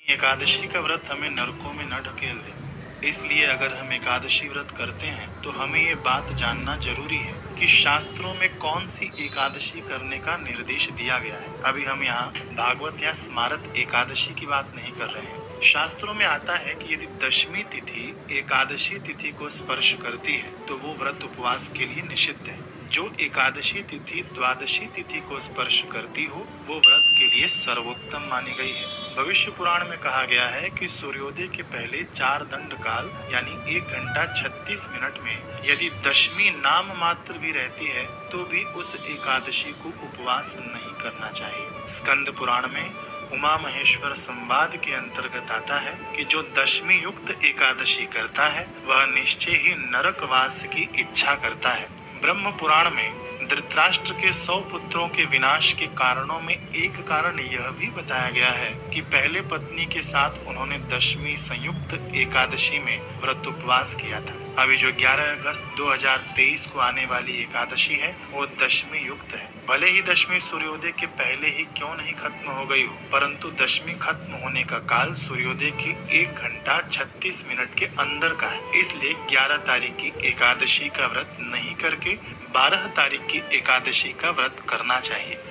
एकादशी का व्रत हमें नरकों में न ढकेल दे, इसलिए अगर हम एकादशी व्रत करते हैं तो हमें ये बात जानना जरूरी है कि शास्त्रों में कौन सी एकादशी करने का निर्देश दिया गया है। अभी हम यहाँ भागवत या स्मारत एकादशी की बात नहीं कर रहे हैं। शास्त्रों में आता है कि यदि दशमी तिथि एकादशी तिथि को स्पर्श करती है तो वो व्रत उपवास के लिए निषिद्ध है। जो एकादशी तिथि द्वादशी तिथि को स्पर्श करती हो वो व्रत के लिए सर्वोत्तम मानी गई है। भविष्य पुराण में कहा गया है कि सूर्योदय के पहले 4 दंड काल यानी 1 घंटा 36 मिनट में यदि दशमी नाम मात्र भी रहती है तो भी उस एकादशी को उपवास नहीं करना चाहिए। स्कंद पुराण में उमा महेश्वर संवाद के अंतर्गत आता है कि जो दशमी युक्त एकादशी करता है वह निश्चय ही नरकवास की इच्छा करता है। ब्रह्म पुराण में धृतराष्ट्र के 100 पुत्रों के विनाश के कारणों में एक कारण यह भी बताया गया है कि पहले पत्नी के साथ उन्होंने दशमी संयुक्त एकादशी में व्रत उपवास किया था। अभी जो 11 अगस्त 2023 को आने वाली एकादशी है वो दशमी युक्त है। भले ही दशमी सूर्योदय के पहले ही क्यों नहीं खत्म हो गई हो, परंतु दशमी खत्म होने का काल सूर्योदय की 1 घंटा 36 मिनट के अंदर का है। इसलिए 11 तारीख की एकादशी का व्रत नहीं करके 12 तारीख की एकादशी का व्रत करना चाहिए।